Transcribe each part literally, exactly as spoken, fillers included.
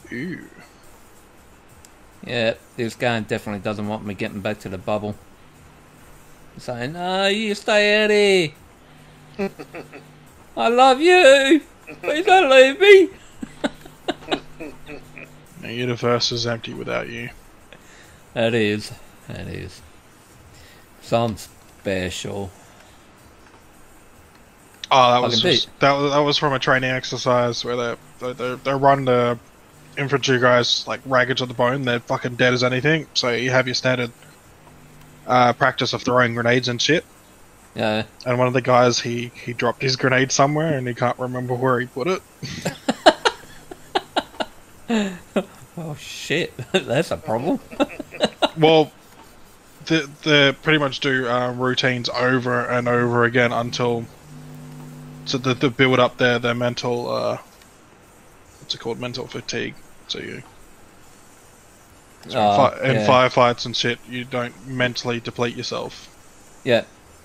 Ooh. Yeah, this game definitely doesn't want me getting back to the bubble. Saying, no, you stay out here. I love you. Please don't leave me. The universe is empty without you. That is. That is. Some special. Oh, that I was can do. just, that was that was from a training exercise where they they they, they run the infantry guys like ragged to the bone. They're fucking dead as anything. So you have your standard uh, practice of throwing grenades and shit. Yeah. And one of the guys he he dropped his grenade somewhere and he can't remember where he put it. Oh shit, that's a problem. Well, they they pretty much do uh, routines over and over again until so that they build up their their mental uh, what's it called, mental fatigue. So you so in, Oh, fi- in yeah. firefights and shit, you don't mentally deplete yourself. Yeah.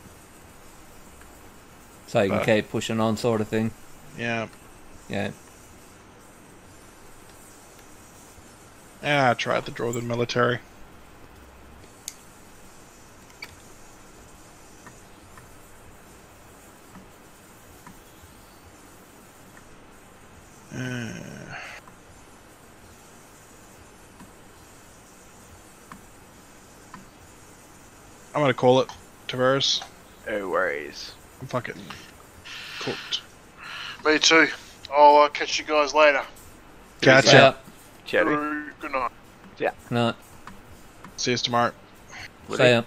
So you But, can keep pushing on, sort of thing. yeah. Yeah. Yeah, I tried to draw the military. Uh, I'm gonna call it, Tavares. No worries. I'm fucking cooked. Me too. I'll uh, catch you guys later. Gotcha. Yeah. Cherry. Good night. No. See you tomorrow. See ya.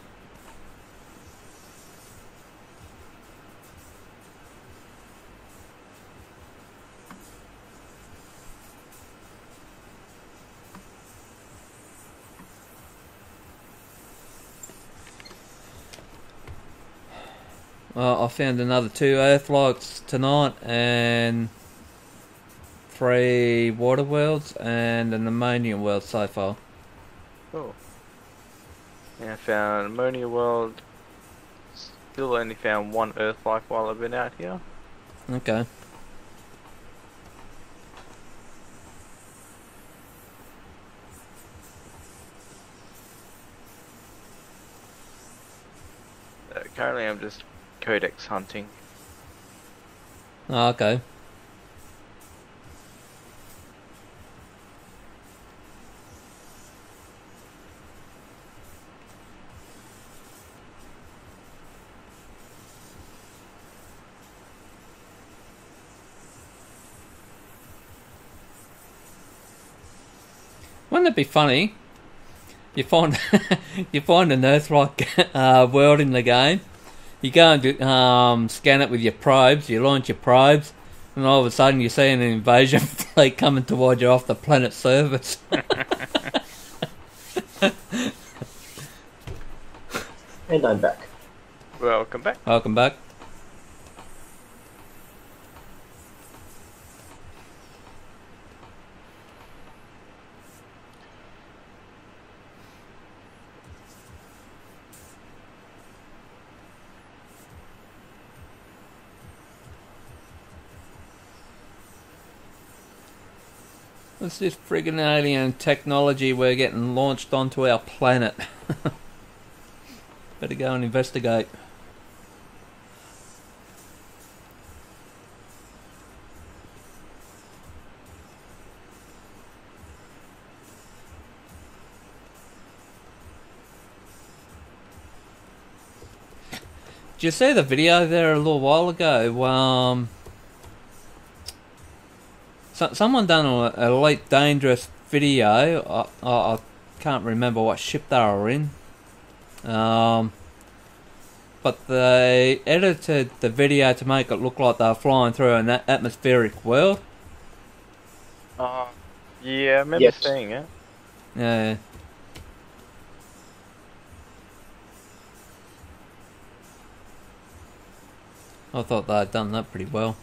Well, I found another two Earthlights tonight and three water worlds and an ammonia world so far. Cool. Yeah, I found Ammonia World. Still only found one Earth-like while I've been out here. Okay. Uh, currently I'm just Codex hunting. Oh, okay. Wouldn't it be funny? You find you find an Earth-like uh, world in the game. You go and do, um, scan it with your probes. You launch your probes, and all of a sudden you see an invasion fleet coming towards you off the planet's surface. And I'm back. Welcome back. Welcome back. What's this friggin' alien technology we're getting launched onto our planet? Better go and investigate. Did you see the video there a little while ago? Um, so, someone done an Elite Dangerous video. I, I, I can't remember what ship they were in. Um, but they edited the video to make it look like they were flying through an a- atmospheric world. Uh, yeah, I remember Yes. seeing it. Yeah. I thought they had done that pretty well.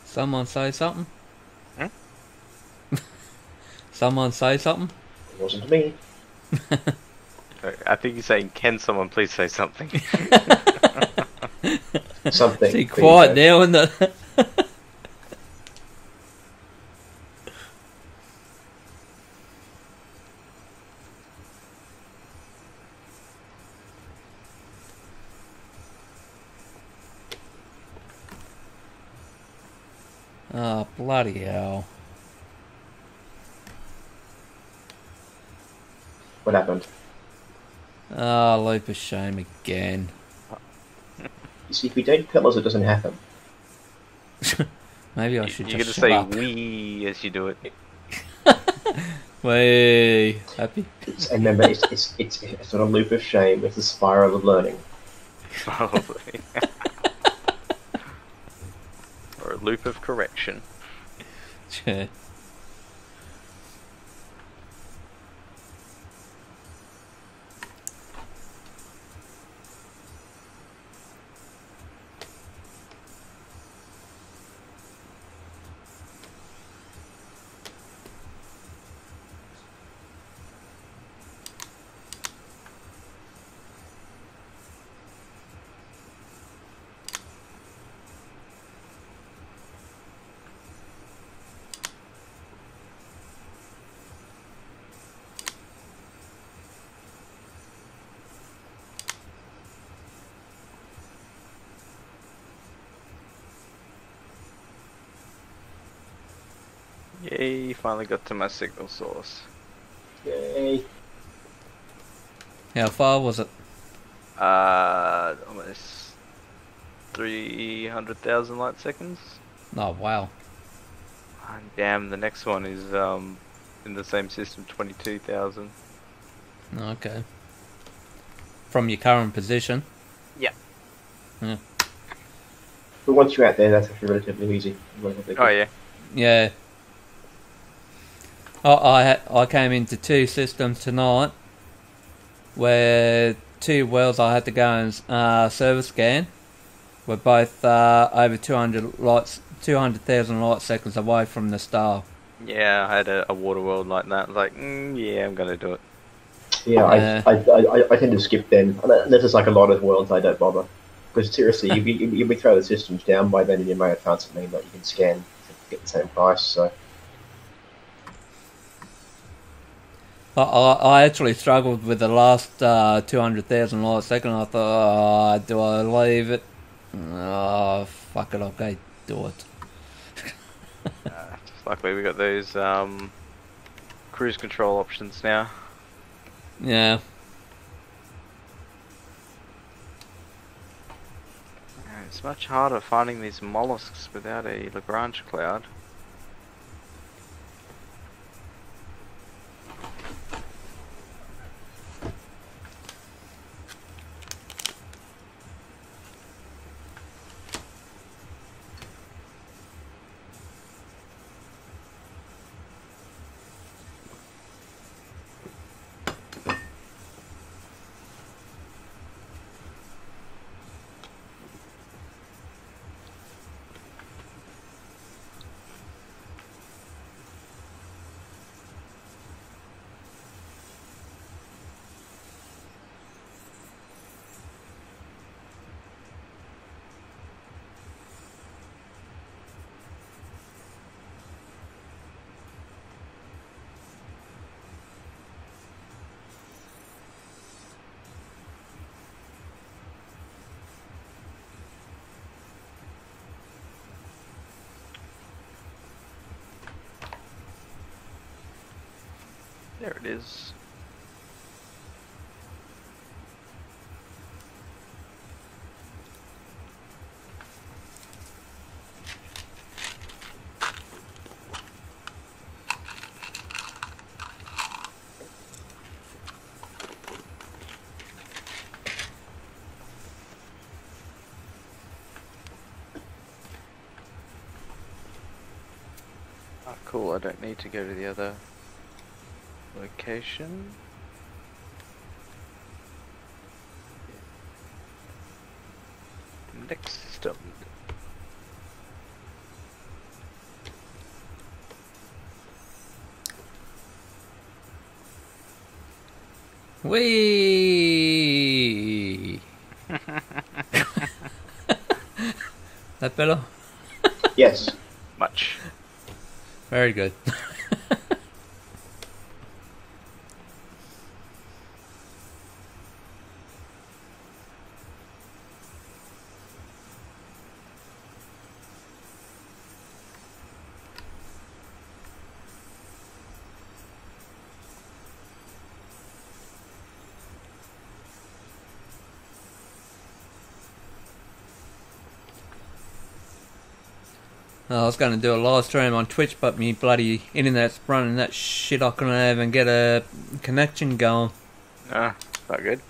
Someone say something? Hmm? Someone say something? It wasn't me. I think he's saying, can someone please say something? Something. See, please, quiet though. now, isn't it? Oh, bloody hell. What happened? Oh, leap of shame again. You see, if you don't tell us it doesn't happen, Maybe I You- should You're just gonna shut say up. "we" as you do it. Way happy. it's, and remember, it's, it's, it's, it's not a loop of shame, it's a spiral of learning. Probably. Or a loop of correction. Yeah. Yay, finally got to my signal source. Yay. How far was it? Uh, almost three hundred thousand light seconds. Oh, wow. And damn, the next one is um in the same system, twenty-two thousand. Okay. From your current position? Yeah. Yeah. But once you're out there, that's actually relatively easy. Relatively Oh quick. yeah. Yeah. I I, ha- I came into two systems tonight where two wells I had to go and uh, service scan were both uh, over two hundred lights, two hundred thousand light seconds away from the star. Yeah, I had a, a water world like that. I was like, mm, yeah, I'm gonna do it. Yeah, Uh, I, I, I, I tend to skip them. Unless it's like a lot of worlds, I don't bother. Because seriously, if you, if we throw the systems down by then, you may have found something that you can scan to get the same price. So I, I, I actually struggled with the last uh, two hundred thousand light second. I thought, oh, do I leave it? Oh, fuck it, okay, do it. Uh, just luckily we got those um cruise control options now. Yeah. Uh, It's much harder finding these mollusks without a Lagrange cloud. There it is. Oh, cool, I don't need to go to the other location. Next system. Whee! That better? Yes. Much. Very good. I was going to do a live stream on Twitch, but me bloody internet's running that shit. I couldn't even get a connection going. Ah, not good.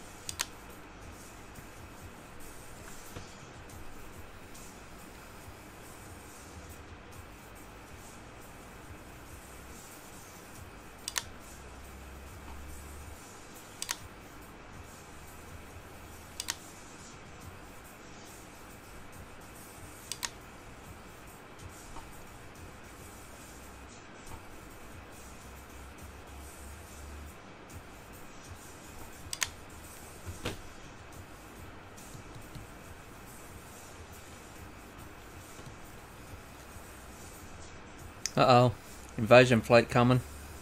Uh oh. Invasion flight coming.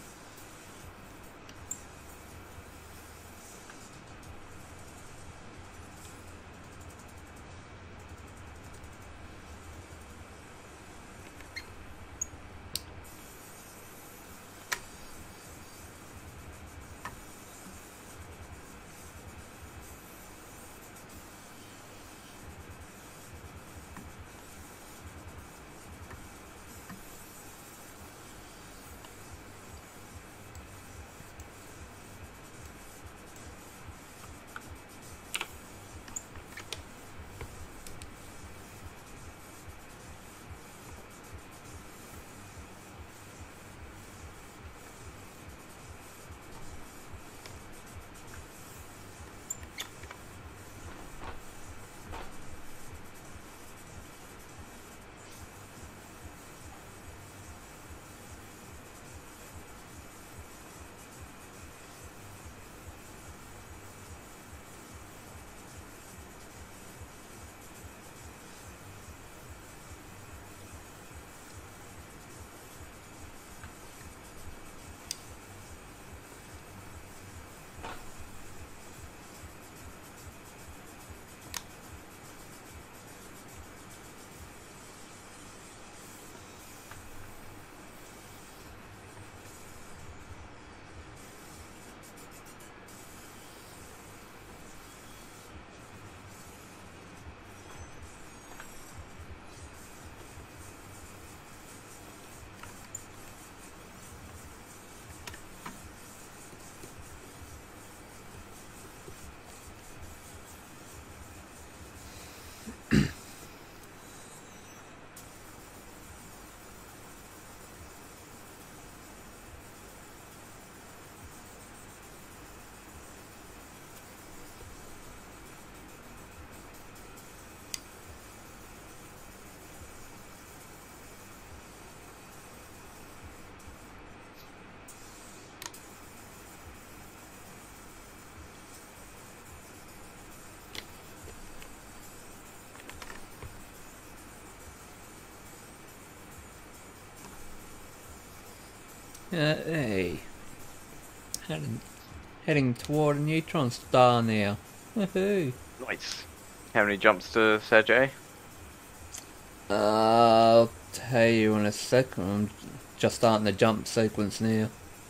Uh, hey. Heading, heading toward a neutron star now. Woohoo. Nice. How many jumps to Sergey? Uh, I'll tell you in a second. I'm just starting the jump sequence now.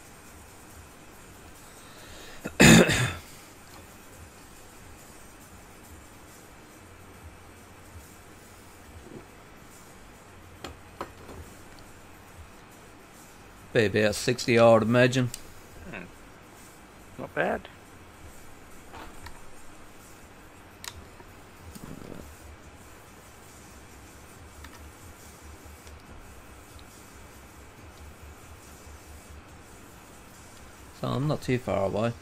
Be about sixty, I would imagine. Hmm. Not bad. So I'm not too far away.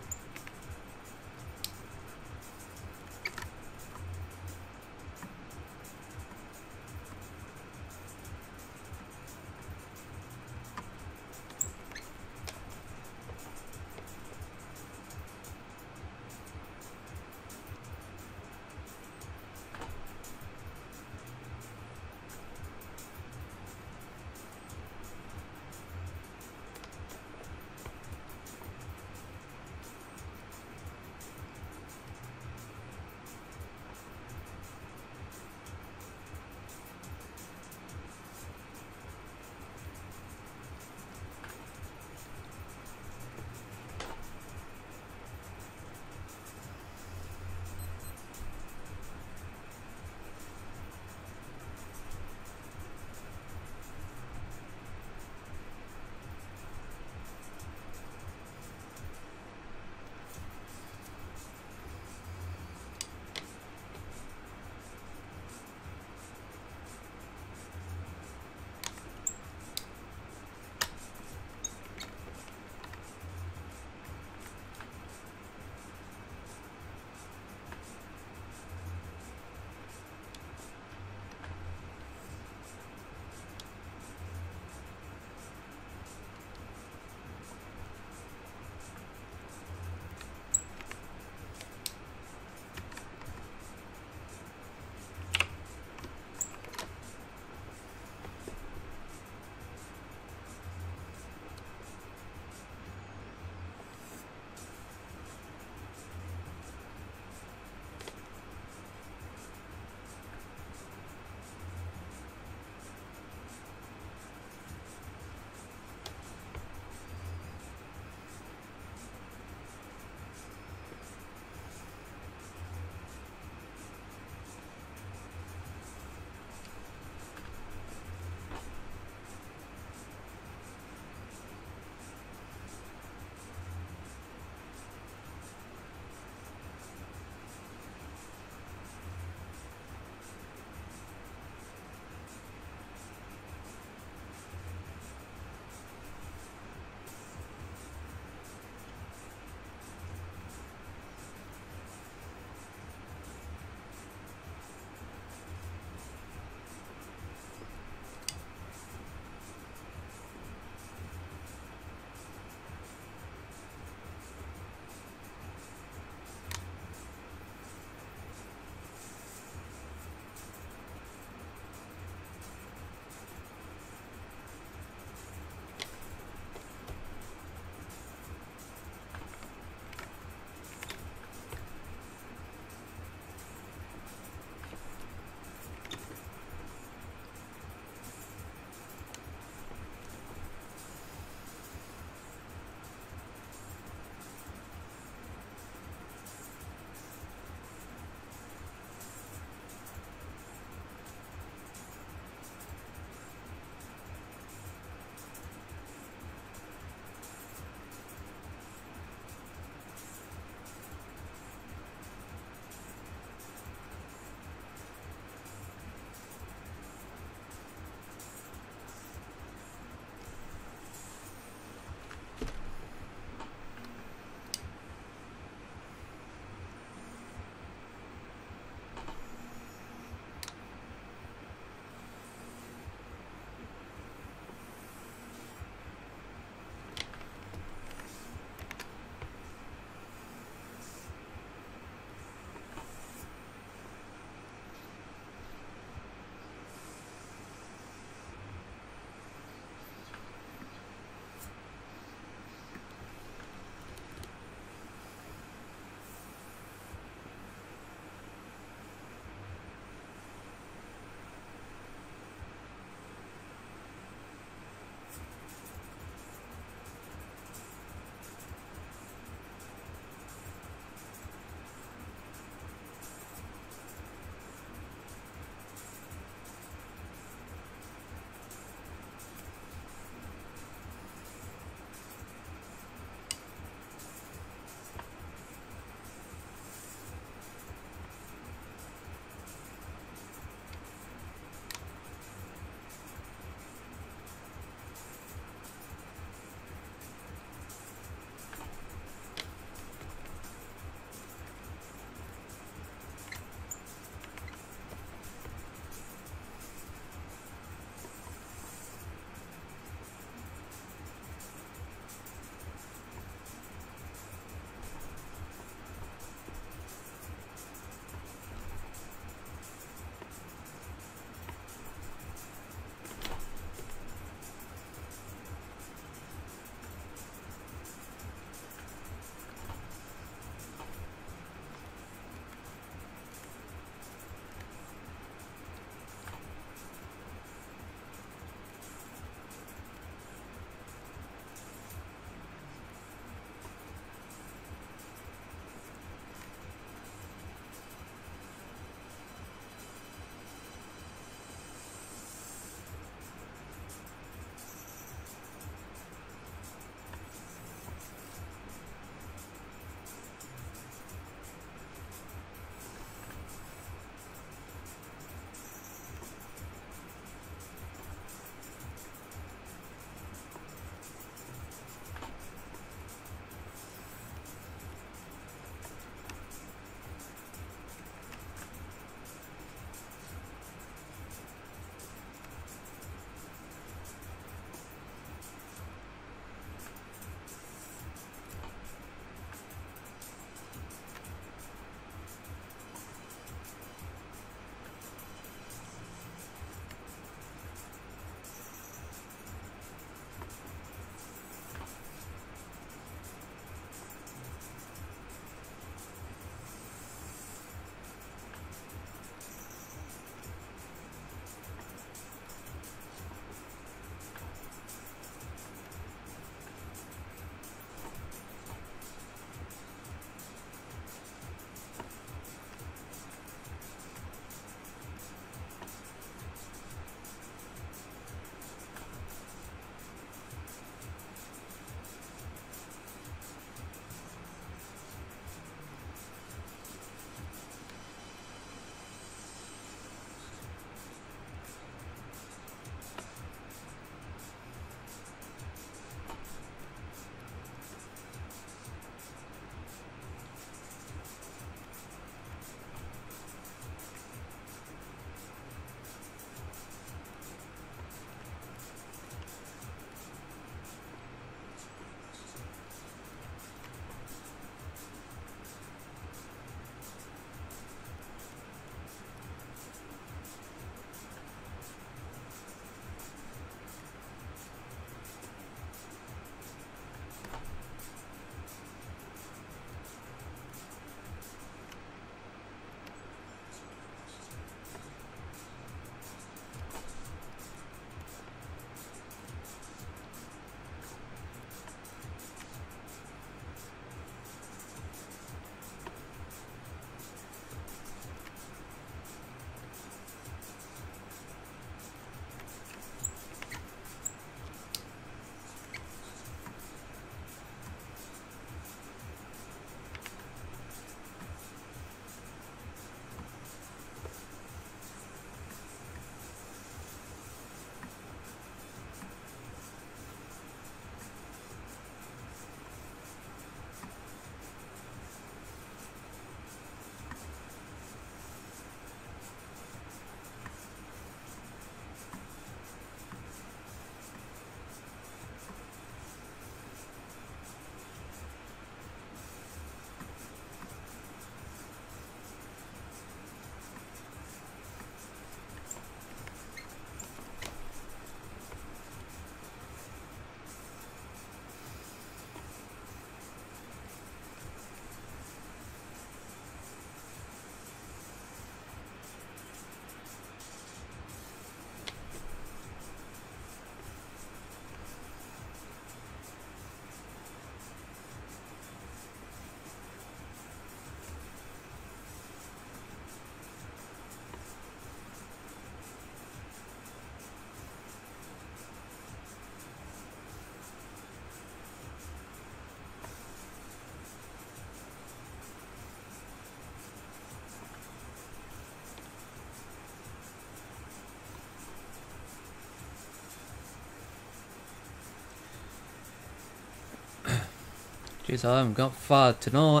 Jeez, I haven't got far tonight.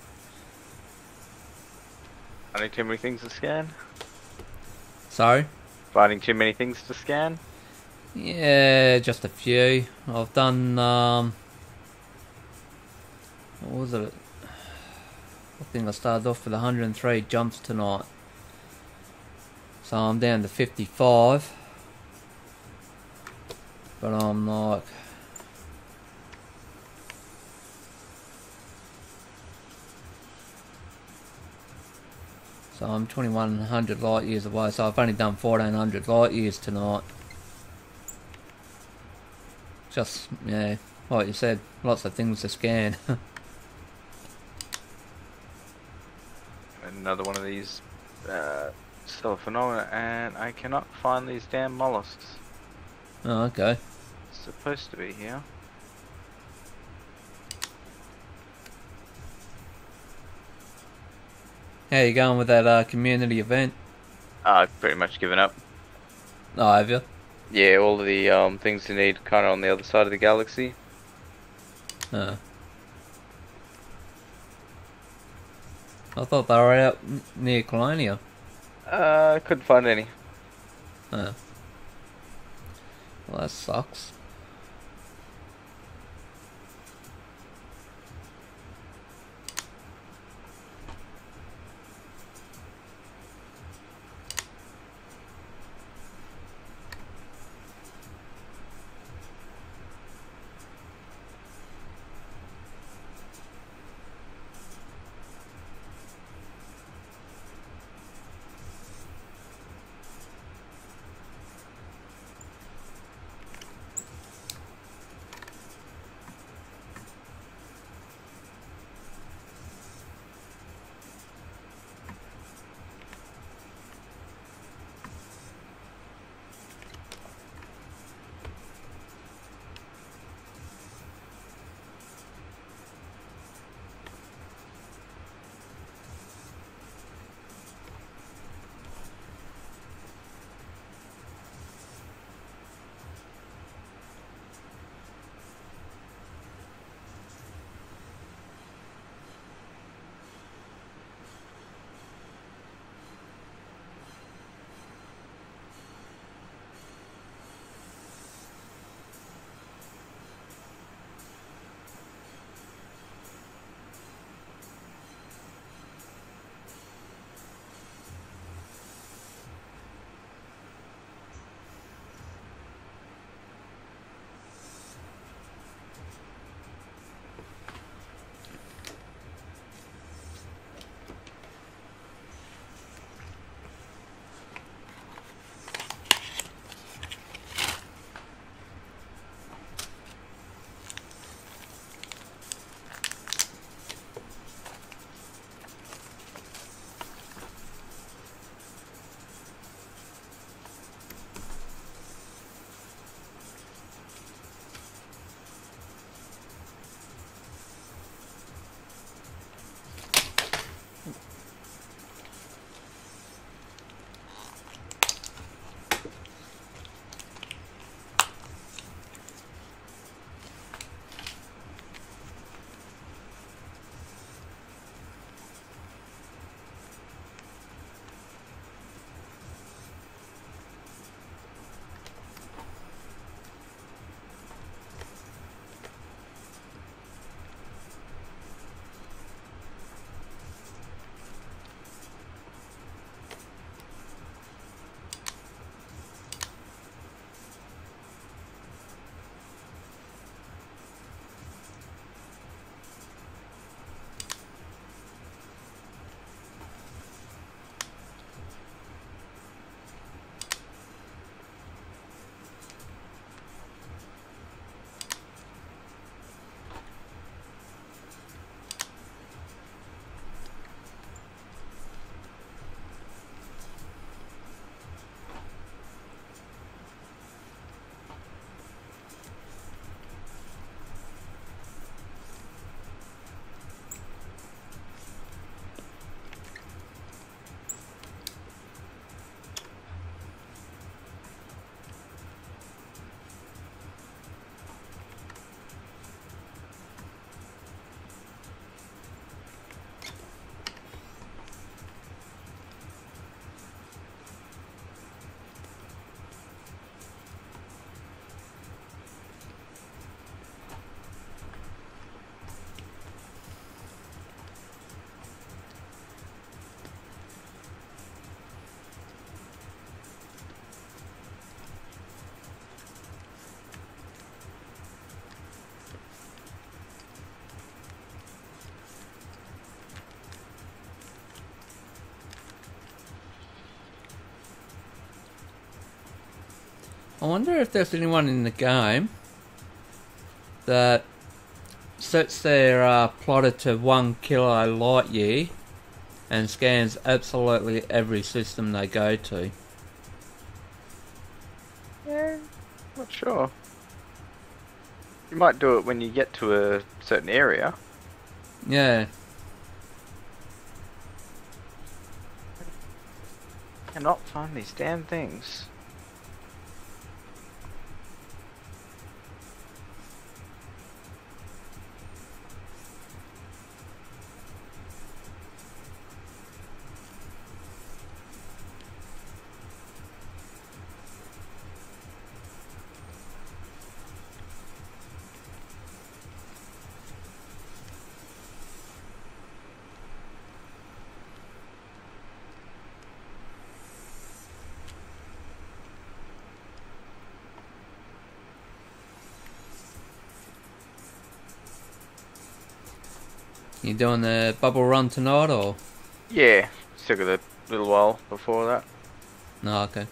Finding too many things to scan? Sorry? Finding too many things to scan? Yeah, just a few. I've done, um... what was it? I think I started off with one hundred three jumps tonight. So I'm down to fifty-five. But I'm like... So I'm twenty-one hundred light years away, so I've only done fourteen hundred light years tonight. Just, yeah, like you said, lots of things to scan. Another one of these uh, stellar phenomena, and I cannot find these damn mollusks. Oh, okay. It's supposed to be here. How you going with that uh, community event? I've pretty much given up. Oh, have you? Yeah, all of the um, things you need kind of on the other side of the galaxy. Uh. I thought they were out n- near Colonia. Uh, I couldn't find any. Uh. Well, that sucks. wonder if there's anyone in the game that sets their uh, plotter to one kilo light year and scans absolutely every system they go to. Yeah, not sure. You might do it when you get to a certain area. Yeah. Cannot find these damn things. You doing the bubble run tonight or? Yeah, still got a little while before that. No, okay.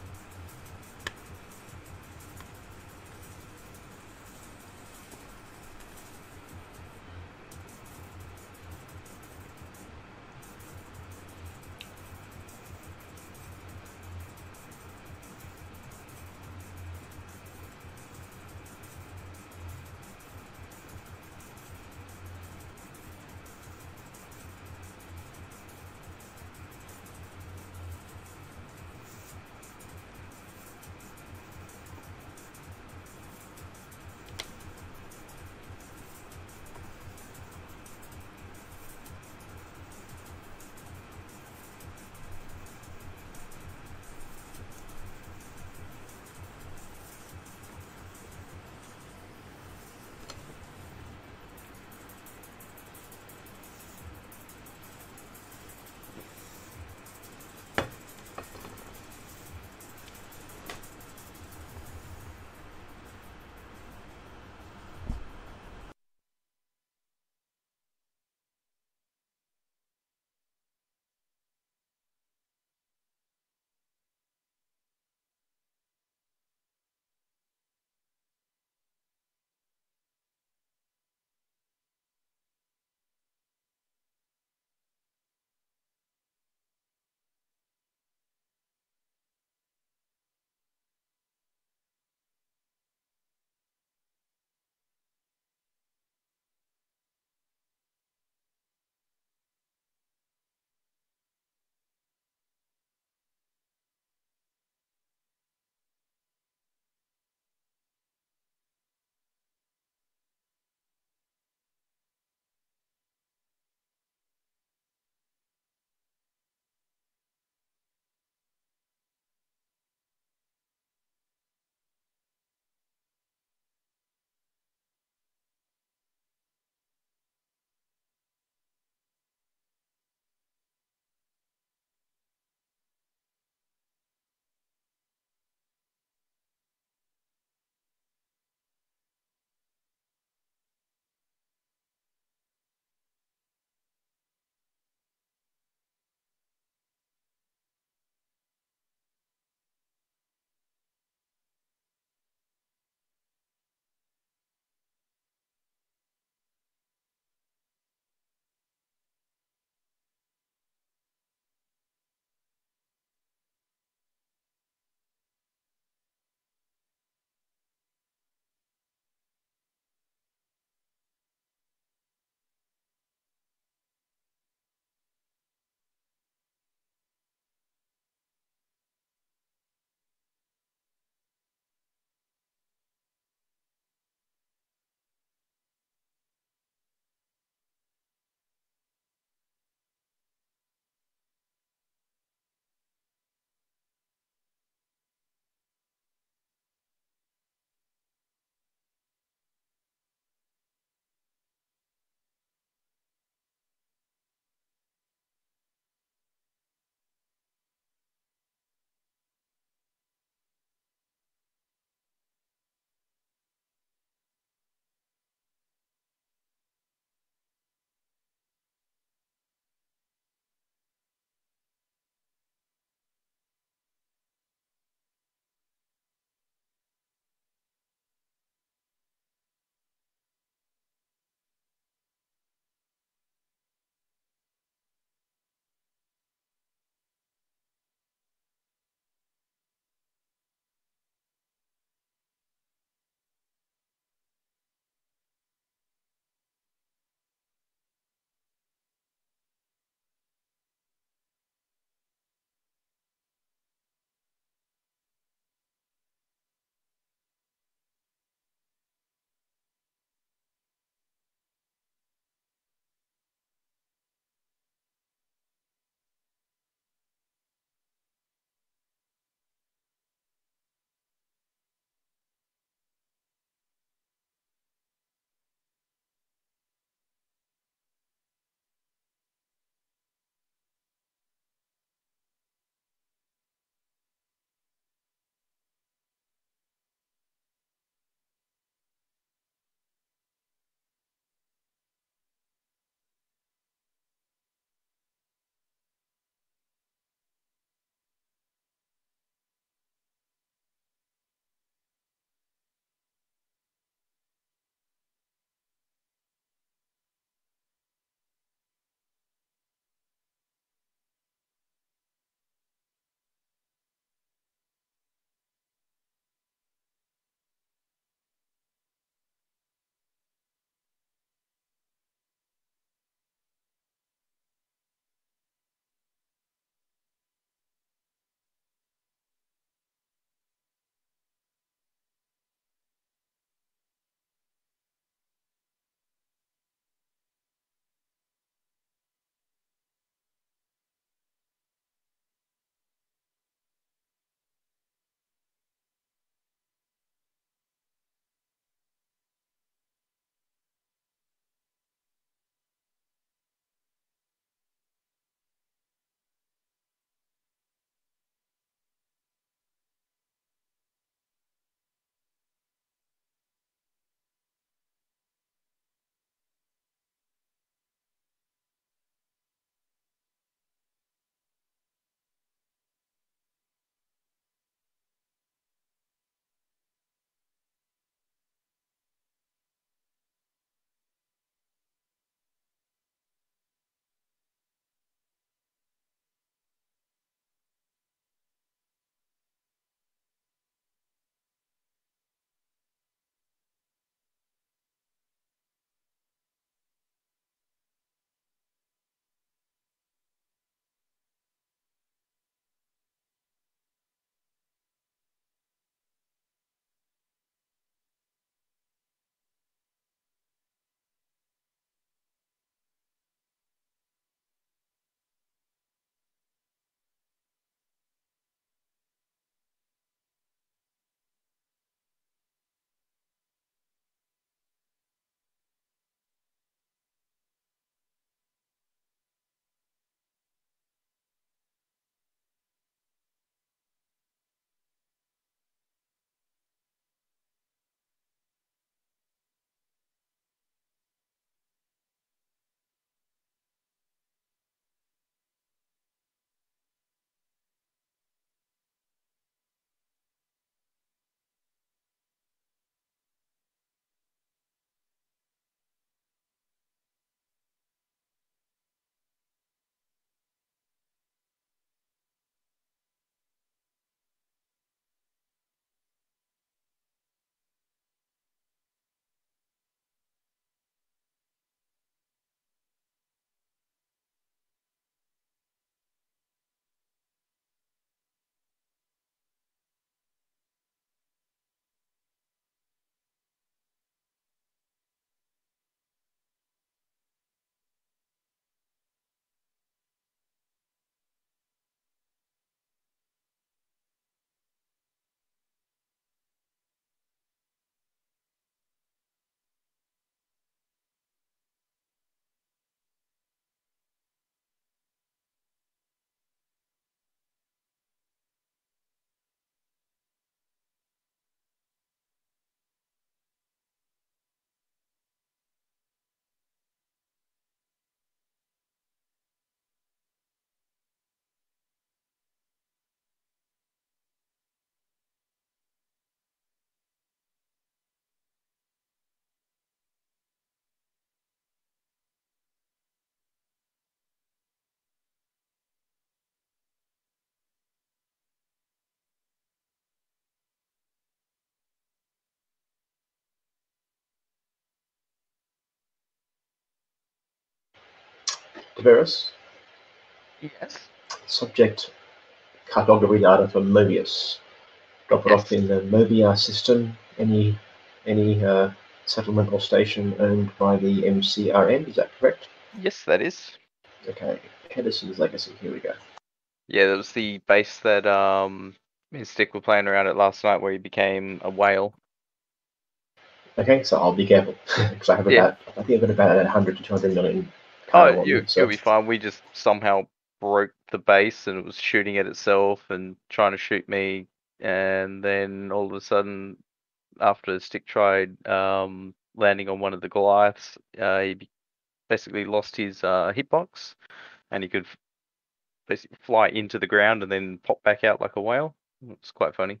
Tavares, Yes. subject cartography data for Mobius. Drop it Yes. off in the Mobius system. Any any uh, settlement or station owned by the M C R N, is that correct? Yes, that is. Okay, Henderson's Legacy, here we go. Yeah, that was the base that um me and Stick were playing around at last night, where he became a whale. Okay, so I'll be careful, because I have Yeah. about, I think I've got about one hundred to two hundred million Oh, cargo on you me, so you'll be fine. We just somehow broke the base, and it was shooting at itself and trying to shoot me, and then all of a sudden, after Stick tried um landing on one of the Goliaths, uh, he be- basically lost his uh hitbox, and he could f- basically fly into the ground and then pop back out like a whale. It's quite funny.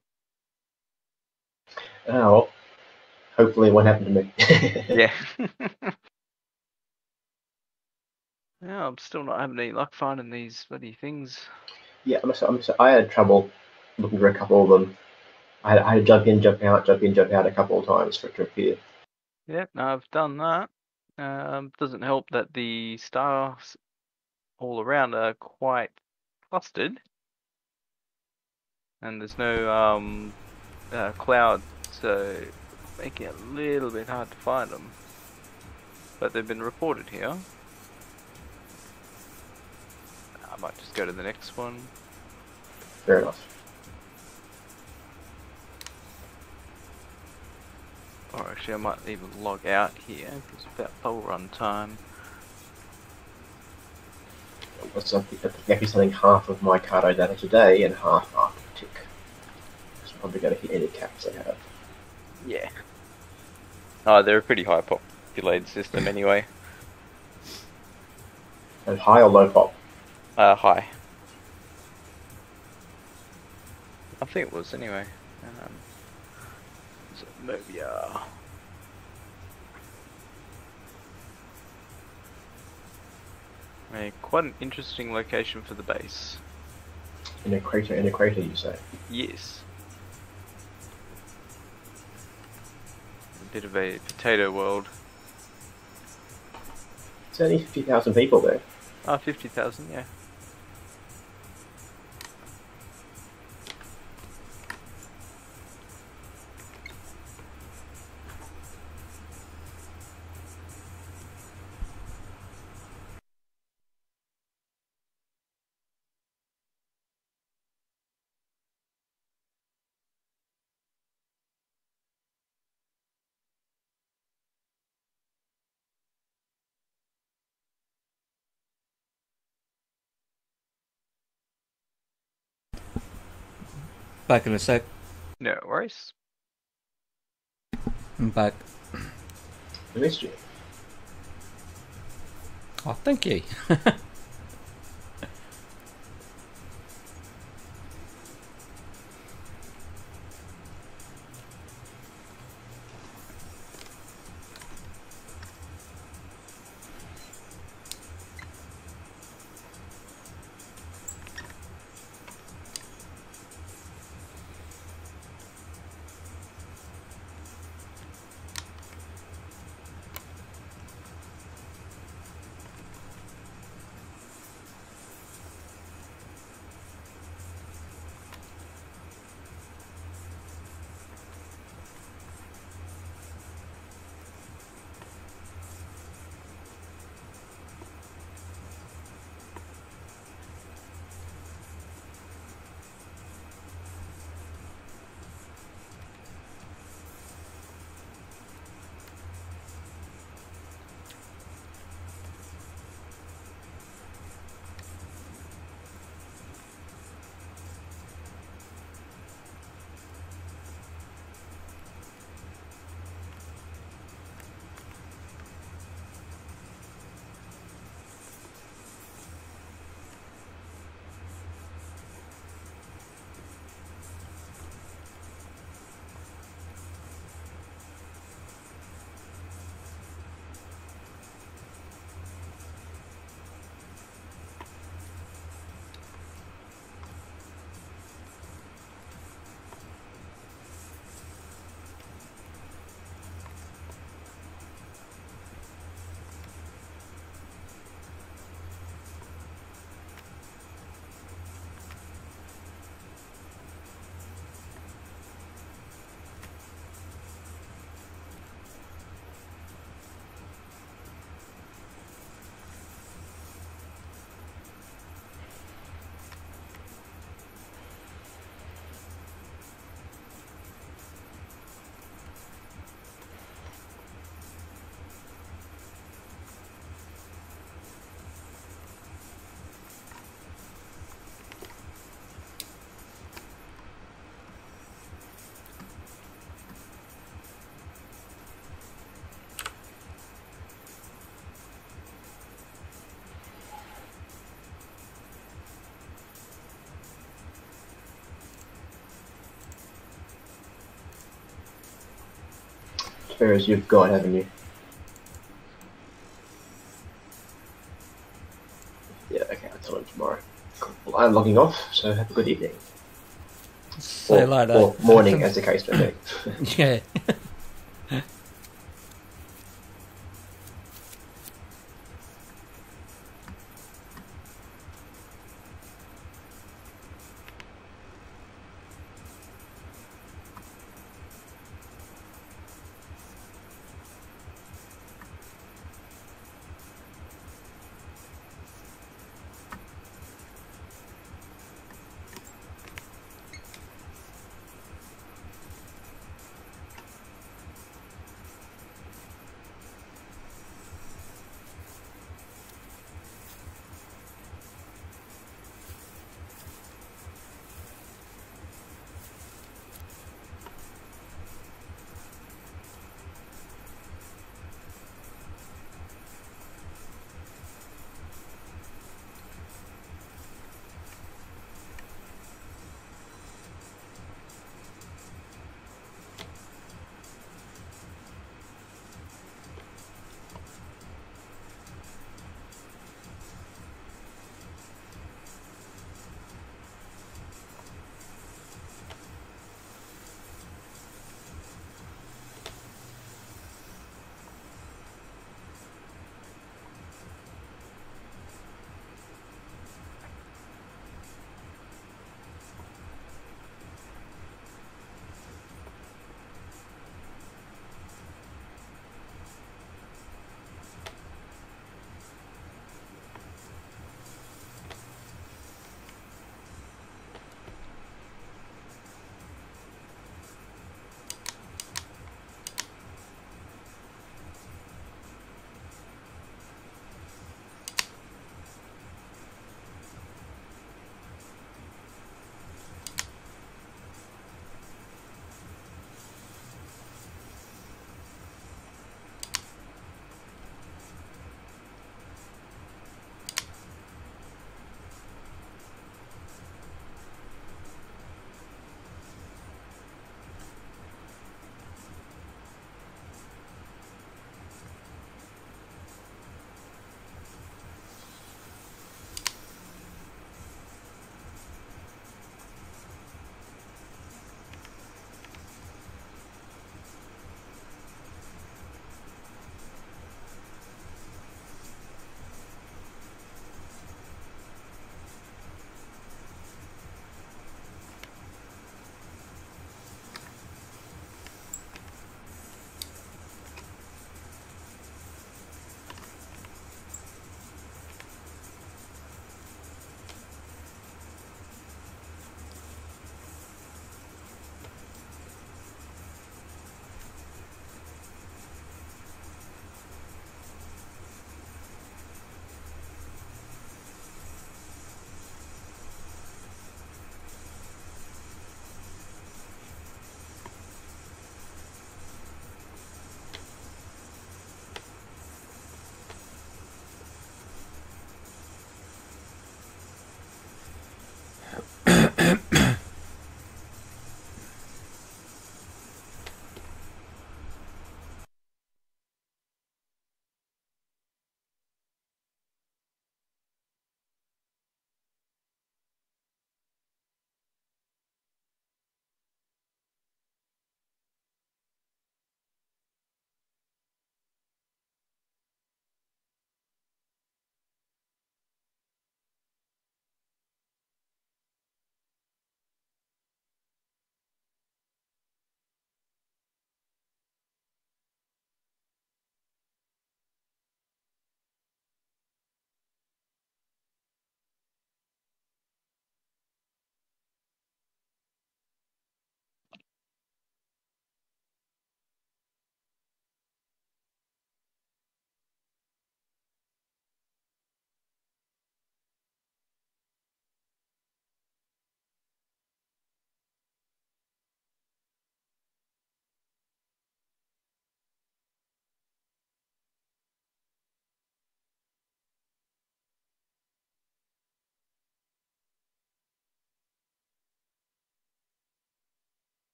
oh, well, hopefully it won't happen to me. Yeah. Yeah, I'm still not having any luck finding these bloody things. Yeah, I'm, I'm, I had trouble looking for a couple of them. I had, I had to jump in, jump out, jump in, jump out a couple of times for it to appear. Yep, no, I've done that. Um, doesn't help that the stars all around are quite clustered, and there's no um uh, cloud, so making it a little bit hard to find them. But they've been reported here. I might just go to the next one. Fair enough. Or actually, I might even log out here because it's about full run time. What's up? I'm actually selling half of my cargo data today and half after the tick. So I'm probably going to hit any caps I have. Yeah. Oh, they're a pretty high populated system anyway. And high or low pop? Uh, high. I think it was anyway. Um, so maybe, uh... a, quite an interesting location for the base. In a crater, in a crater, you say? Yes. A bit of a potato world. It's only fifty thousand people there. Ah, oh, fifty thousand, yeah. Back in a sec. No worries. I'm back. I missed you. Oh, thank you. spare as you've got, haven't you? Yeah, okay, I'll tell him tomorrow. Cool. Well, I'm logging off, so have a good evening. See you or, later. or morning, as the case may be. Yeah.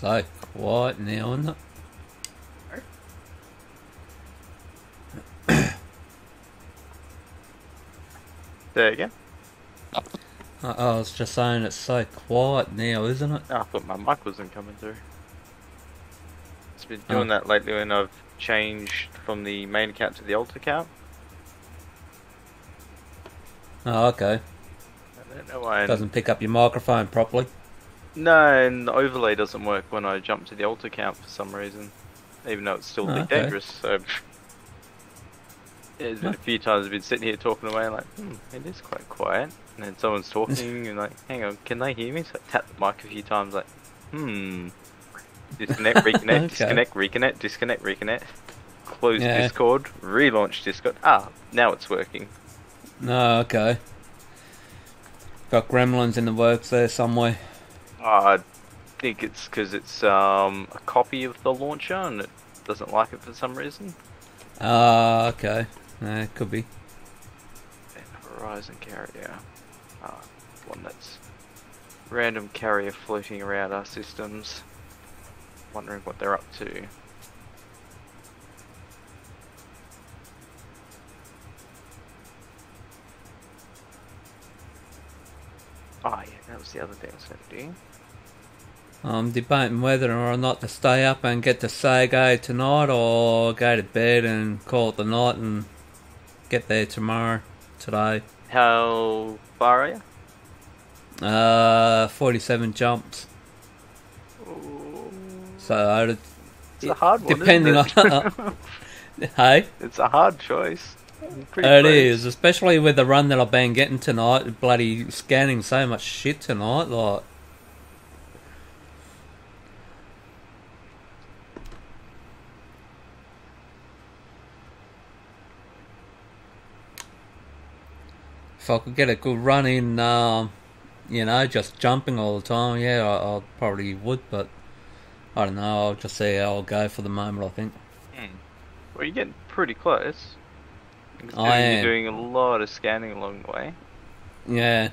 So quiet now, isn't it? There again. I, I was just saying it's so quiet now, isn't it? Oh, I thought my mic wasn't coming through. It's been doing Oh. that lately when I've changed from the main account to the alt account. Oh, okay. I don't know why. Doesn't pick up your microphone properly. No, and the overlay doesn't work when I jump to the alt account for some reason, even though it's still a Oh, bit okay. dangerous. So yeah, there's been a few times I've been sitting here talking away, like, hmm, it is quite quiet, and then someone's talking, and like, hang on, can they hear me? So I tap the mic a few times, like, hmm, disconnect, reconnect, Okay. disconnect, reconnect, disconnect, reconnect, close Yeah. Discord, relaunch Discord. Ah, now it's working. No, okay. Got gremlins in the works there somewhere. I think it's because it's um, a copy of the launcher and it doesn't like it for some reason. Ah, okay. Yeah, could be. And Horizon carrier. Ah, one that's random carrier floating around our systems. Wondering what they're up to. Oh yeah, that was the other thing I was going to do. I'm debating whether or not to stay up and get to Sago tonight or go to bed and call it the night and get there tomorrow, today. How far are you? Uh, forty-seven jumps. So, it, It's a hard one, depending isn't it? on... Hey? It's a hard choice. I'm pretty It close. is, especially with the run that I've been getting tonight. Bloody scanning so much shit tonight, like... If I could get a good run in, um, you know, just jumping all the time, yeah, I, I probably would, but I don't know, I'll just see how I'll go for the moment, I think. Hmm. Well, you're getting pretty close. Considering I am. You're doing a lot of scanning along the way. Yeah.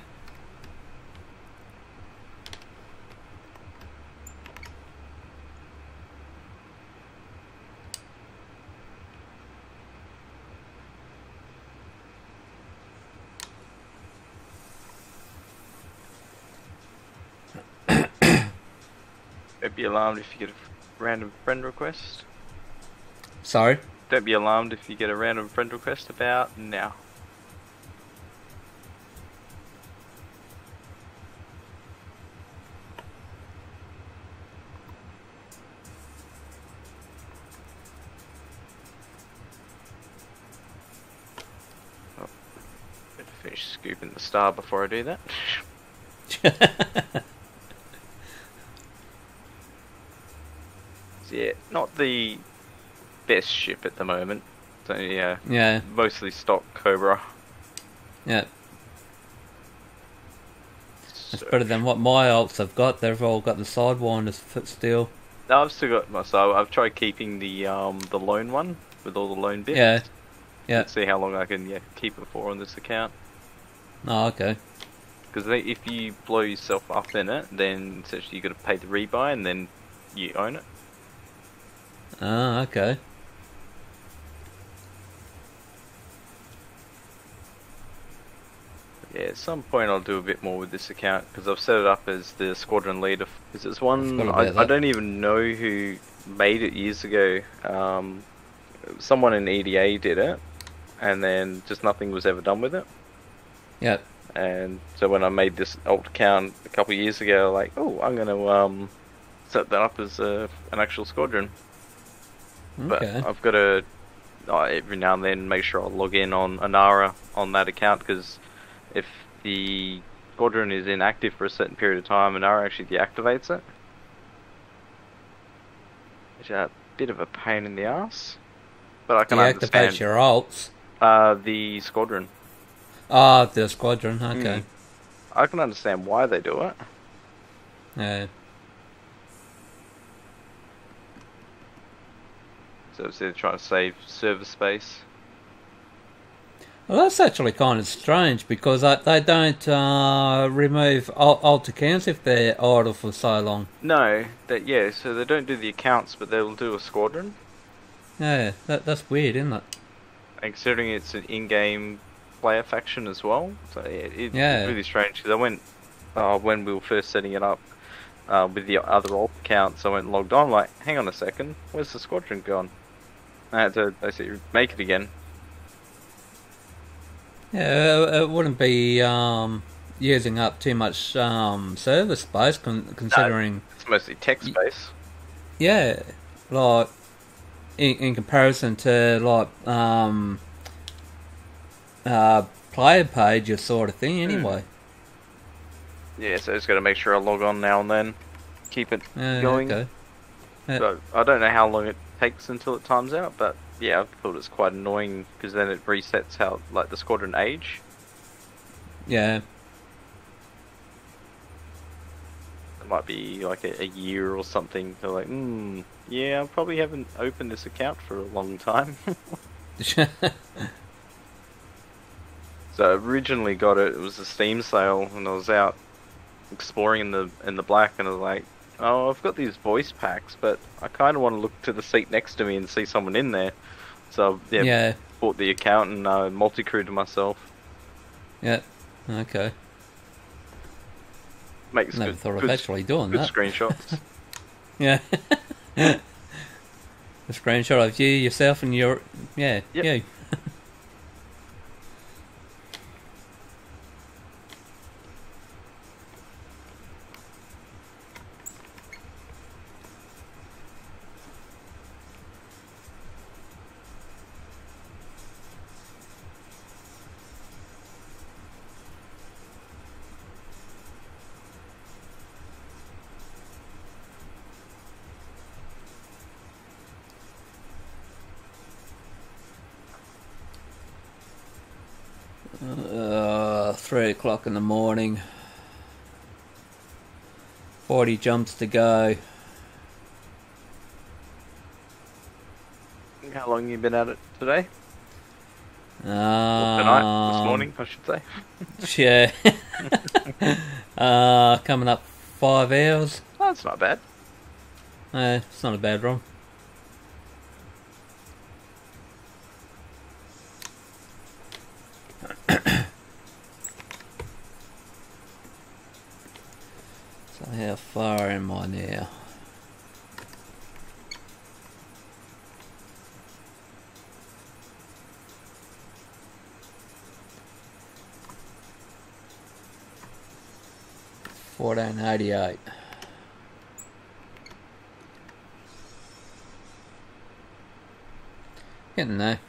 Don't be alarmed if you get a random friend request. Sorry? Don't be alarmed if you get a random friend request about now. Oh, better finish scooping the star before I do that. So yeah, not the best ship at the moment. So yeah, Yeah, mostly stock Cobra. yeah. It's So- better than what my alts have got. They've all got the sidewinders fit still. No, I've still got my so I've tried keeping the um the lone one with all the lone bits. Yeah. Yeah. Let's see how long I can yeah keep it for on this account. Oh, okay. Because if you blow yourself up in it, then essentially you got to pay the rebuy and then you own it. Ah, okay. Yeah, at some point I'll do a bit more with this account because I've set it up as the squadron leader. Because it's one forgot I, about I that. don't even know who made it years ago. Um, someone in E D A did it, and then just nothing was ever done with it. Yeah. And so when I made this alt account a couple of years ago, like, oh, I'm gonna um set that up as a, an actual squadron. But Okay. I've got to uh, every now and then make sure I log in on Anara on that account because if the squadron is inactive for a certain period of time, Anara actually deactivates it. Which is a bit of a pain in the ass. But I can Deactivate understand your alts. uh, the squadron. Ah, the squadron. Okay. Mm. I can understand why they do it. Yeah. So it's either trying to save server space. Well, that's actually kind of strange because they, they don't uh, remove alt, alt accounts if they're idle for so long. No, that yeah. So they don't do the accounts, but they'll do a squadron. Yeah, that that's weird, isn't it? And considering it's an in-game player faction as well, so it, it, Yeah. it's really strange. Because I went uh, when we were first setting it up uh, with the other alt accounts. I went and logged on. Like, hang on a second, where's the squadron gone? I had to basically make it again. Yeah, it, it wouldn't be um, using up too much um, server space con- considering. No, it's mostly text based. Yeah, like in, in comparison to like um, uh, player pages sort of thing. Anyway. Yeah, so I just got to make sure I log on now and then, keep it Yeah, going. okay. Yeah. So I don't know how long it takes until it times out, but yeah, I thought it's quite annoying because then it resets how like the squadron age. Yeah. It might be like a, a year or something. They're like, hmm, yeah, I probably haven't opened this account for a long time. So I originally got it. It was a Steam sale, and I was out exploring in the in the black, and I was like, oh, I've got these voice packs, but I kind of want to look to the seat next to me and see someone in there. So yeah, Yeah. bought the account and uh, multi-crewed myself. Yeah. Okay. Makes Never good, thought of good, actually doing good that. screenshots. Yeah. A screenshot of you, yourself, and your yeah, Yep. you. Uh, three o'clock in the morning. Forty jumps to go. How long you been at it today? Um, Or tonight? This morning, I should say. Yeah. uh, coming up five hours. Oh, that's not bad. Uh, it's not a bad run. So how far am I now? Fourteen eighty-eight. Getting there.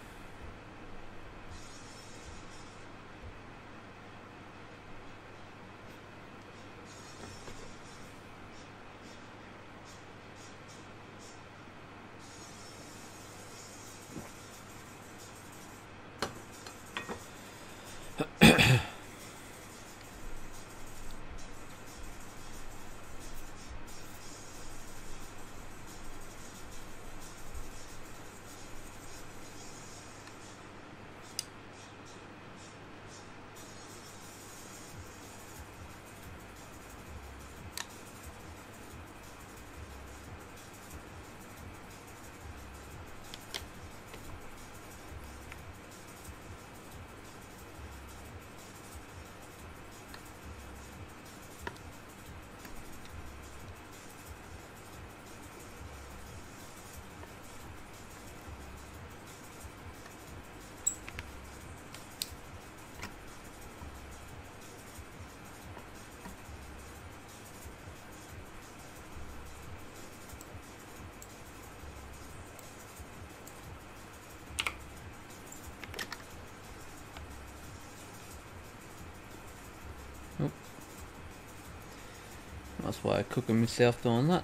That's why I'm cooking myself doing that.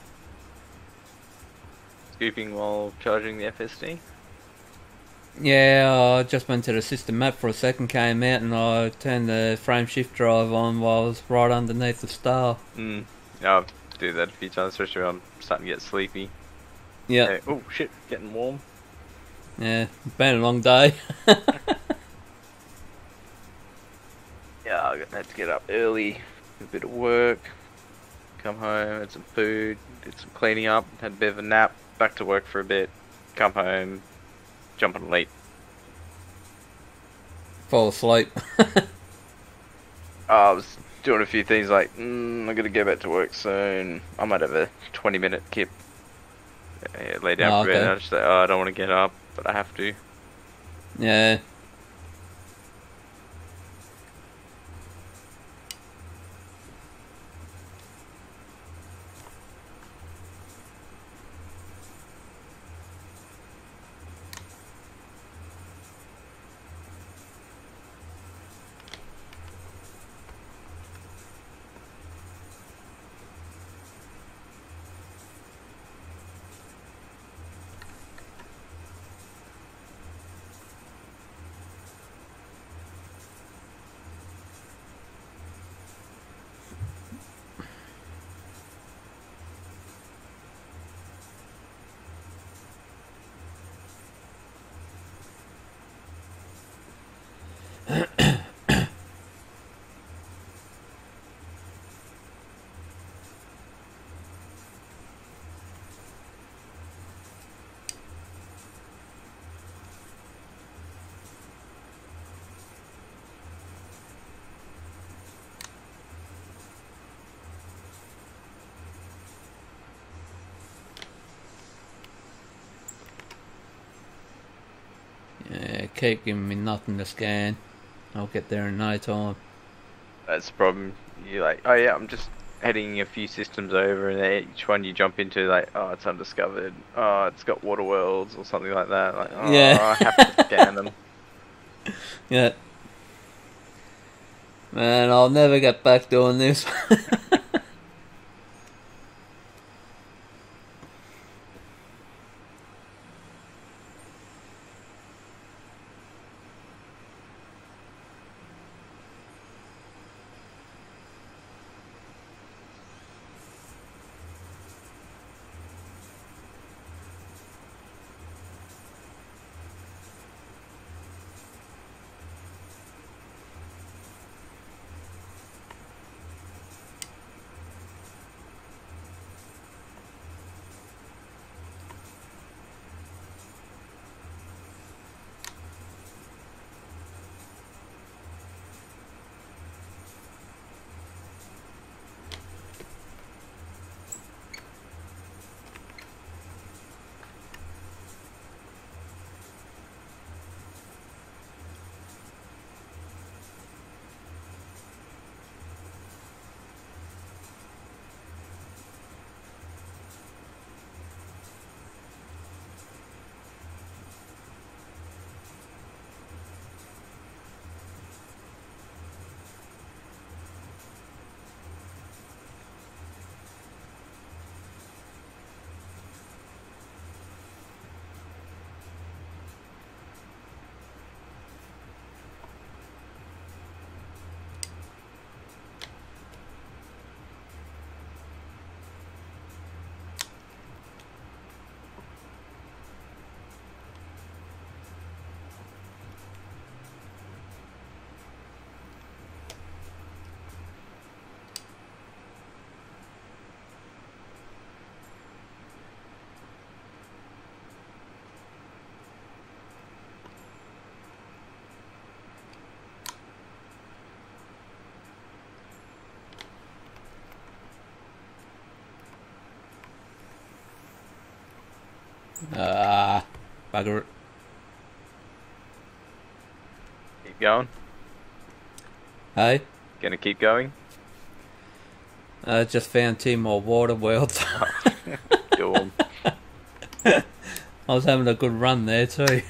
Scooping while charging the F S D. Yeah, I just went to the system map for a second, came out, and I turned the frame shift drive on while I was right underneath the star. Mm. Yeah, I do that a few times, especially when I'm starting to get sleepy. Yeah, Okay. Oh shit, getting warm. yeah, been a long day. have to get up early, do a bit of work, come home, had some food, did some cleaning up, had a bit of a nap, back to work for a bit, come home, jump on late. Fall asleep. I was doing a few things like, mm, I'm gonna go back to work soon. I might have a twenty minute kip. Yeah, lay down Oh, for a bit, okay. and I just like, oh, I don't want to get up, but I have to. Yeah. Yeah, keep giving me nothing to scan. I'll get there in no time. That's the problem. You're like, oh yeah, I'm just heading a few systems over, and then each one you jump into, like, oh, it's undiscovered. Oh, it's got water worlds or something like that. Like, oh, Yeah. I have to scan them. Yeah. Man, I'll never get back doing this. Ah, bugger it. Keep going. Hey, Gonna keep going. I just found two more water worlds. Do 'em. I was having a good run there too.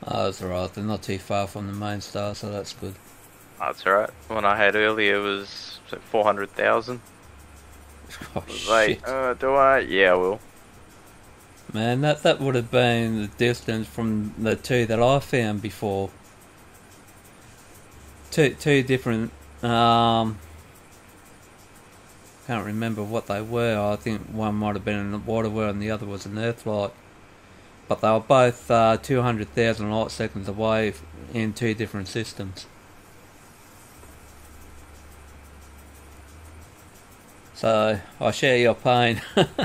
Oh, that's alright. They're not too far from the main star, so that's good. That's alright. One I had earlier was four hundred thousand. Oh, Like, shit. uh, do I? Yeah, I will. Man, that, that would have been the distance from the two that I found before. Two two different, um... can't remember what they were. I think one might have been in the water world and the other was an Earthlight. But they were both uh, two hundred thousand light seconds away in two different systems. So, I share your pain.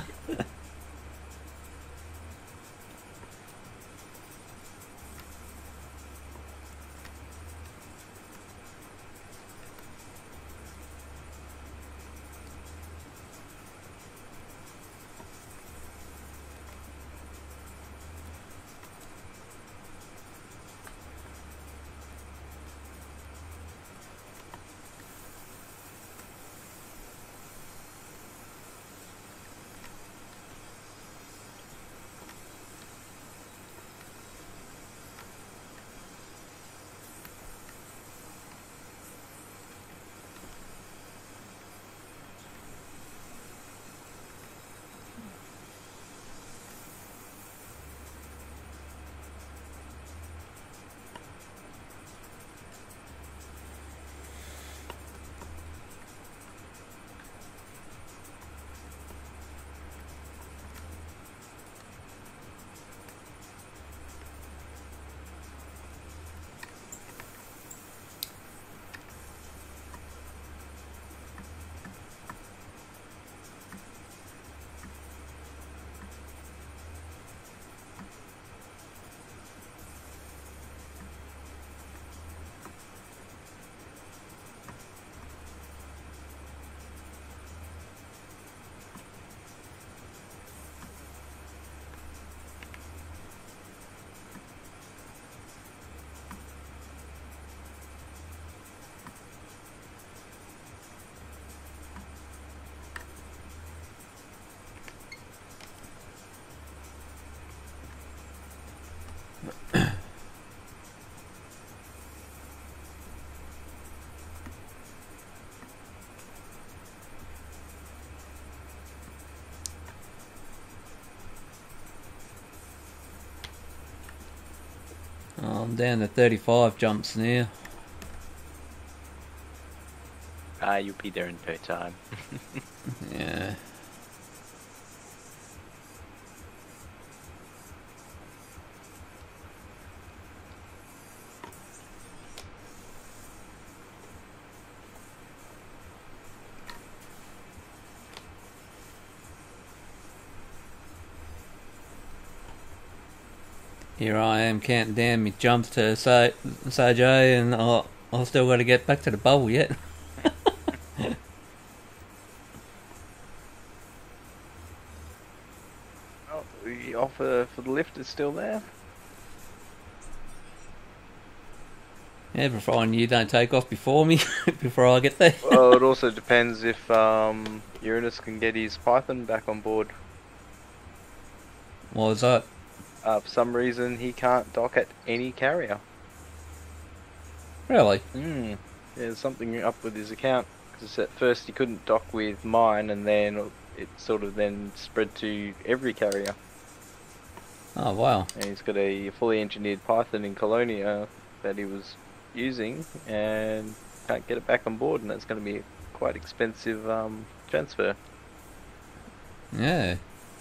I'm down to thirty-five jumps now. Ah, you'll be there in no time. Yeah. Here I am counting down my jumps to say, say Jay, and I I still got to get back to the bubble yet. Oh, the offer for the lift is still there. Yeah, providing you don't take off before me, before I get there. Well, it also depends if um, Uranus can get his Python back on board. What was that? Uh, for some reason, he can't dock at any carrier. Really? Hmm. There's something up with his account. Because at first he couldn't dock with mine, and then it sort of then spread to every carrier. Oh, wow. And he's got a fully engineered Python in Colonia that he was using, and can't get it back on board, and that's going to be a quite expensive um, transfer. Yeah.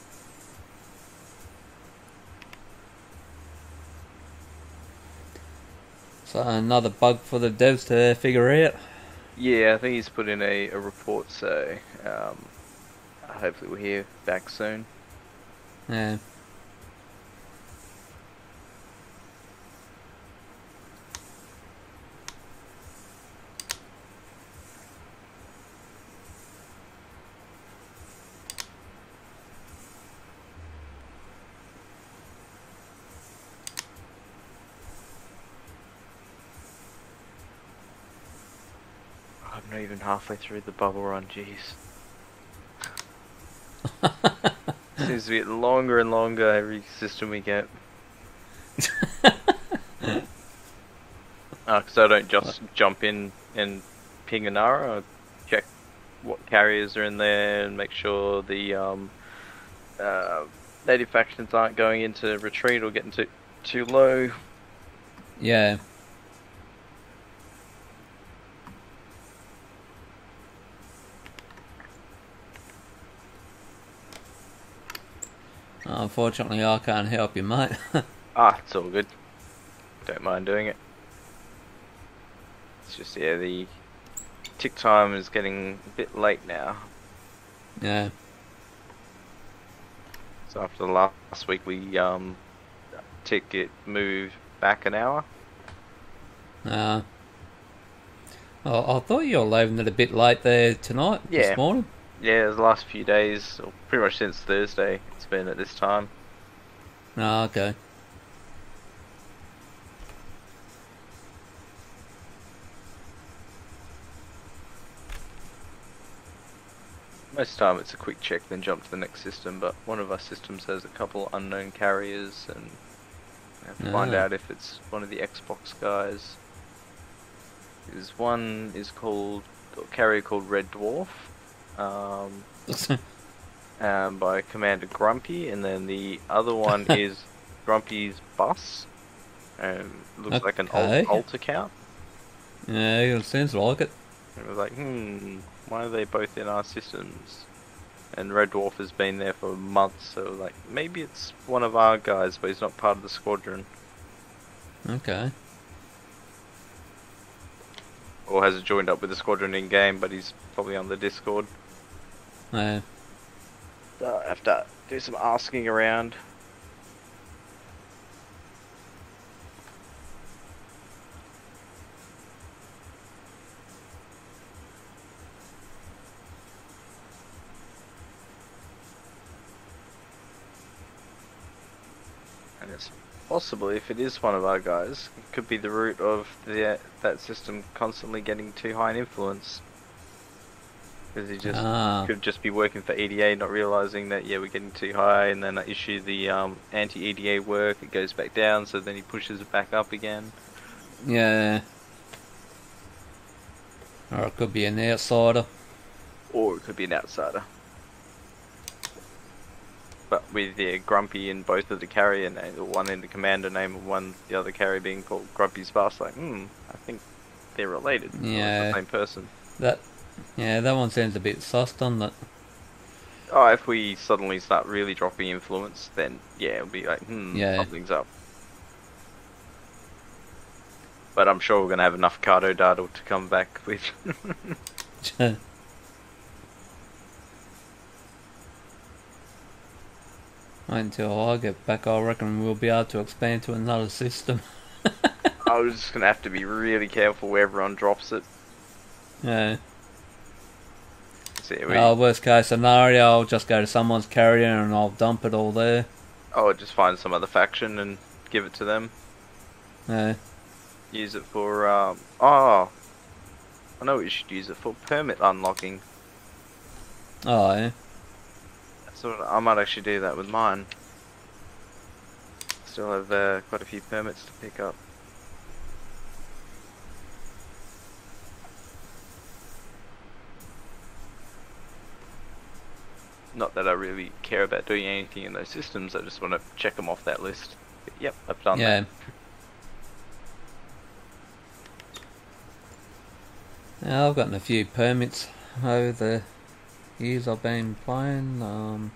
So another bug for the devs to figure out. Yeah, I think he's put in a, a report, so um, hopefully we'll hear back soon. Yeah. I'm not even halfway through the bubble run, jeez. Seems to get longer and longer every system we get. Because I don't just jump in and ping an Nara. I check what carriers are in there and make sure the um, uh, native factions aren't going into retreat or getting too too low. Yeah. Unfortunately, I can't help you, mate. Ah, it's all good. Don't mind doing it. It's just, yeah, the tick time is getting a bit late now. Yeah. So after the last week, we um, tick it moved back an hour. Uh, oh, I thought you were leaving it a bit late there tonight, Yeah. this morning. Yeah, the last few days, or pretty much since Thursday, it's been at this time. Oh, okay. Most of the time it's a quick check, then jump to the next system, but one of our systems has a couple unknown carriers, and we have to find Ah. out if it's one of the Xbox guys. There's one is called, a carrier called Red Dwarf, um, um, by Commander Grumpy, and then the other one is Grumpy's Bus, and looks like an Okay. alt, alt account. Yeah, it seems like it. And it was like, hmm, why are they both in our systems? And Red Dwarf has been there for months, so like maybe it's one of our guys, but he's not part of the squadron, Okay. or has joined up with the squadron in game, but he's probably on the Discord. Yeah. So I have to do some asking around. And it's possible, if it is one of our guys, it could be the root of the that system constantly getting too high in influence. Because he just Ah. could just be working for E D A, not realizing that, yeah, we're getting too high, and then I issue the um, anti-E D A work, it goes back down, so then he pushes it back up again. Yeah. Or it could be an outsider. Or it could be an outsider. But with the Grumpy in both of the carrier names, or one in the commander name, and one the other carrier being called Grumpy's Bus, like, hmm, I think they're related. Or it's Yeah. the same person. That. Yeah, that one sounds a bit sus, doesn't it? Oh, if we suddenly start really dropping influence, then yeah, it'll be like, hmm, Yeah. something's up. But I'm sure we're gonna have enough Cardo data to come back with. Wait until I get back, I reckon we'll be able to expand to another system. I was just gonna have to be really careful where everyone drops it. Yeah. So, yeah, we, Uh, worst case scenario, I'll just go to someone's carrier and I'll dump it all there. oh, just find some other faction and give it to them. Yeah. Use it for, um, oh, I know what you should use it for, permit unlocking. Oh, yeah. So I might actually do that with mine. Still have uh, quite a few permits to pick up. Not that I really care about doing anything in those systems, I just want to check them off that list. But yep, I've done Yeah. that. Yeah, I've gotten a few permits over the years I've been playing. Um,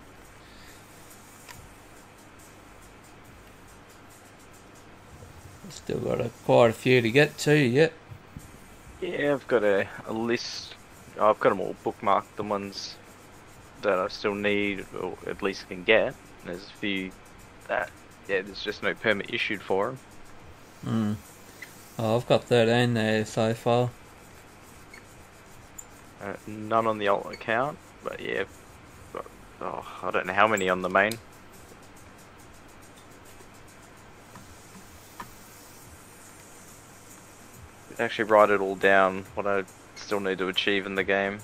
still got a, quite a few to get to yet. Yeah, I've got a, a list. Oh, I've got them all bookmarked, the ones that I still need, or at least can get. There's a few that, yeah, there's just no permit issued for them. Mm. Oh, I've got thirteen there so far. Uh, none on the alt account, but yeah, got, oh, I don't know how many on the main. Actually write it all down, what I still need to achieve in the game.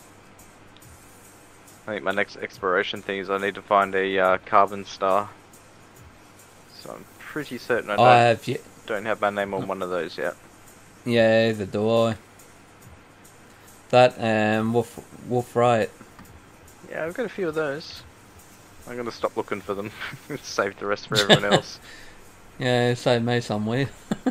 I think my next exploration thing is I need to find a uh, carbon star. So I'm pretty certain I don't. I have yet. Don't have my name on one of those yet. Yeah, either do I. That and Wolf Wolf Riot. Yeah, I've got a few of those. I'm gonna stop looking for them. Save the rest for everyone else. Yeah, save me somewhere.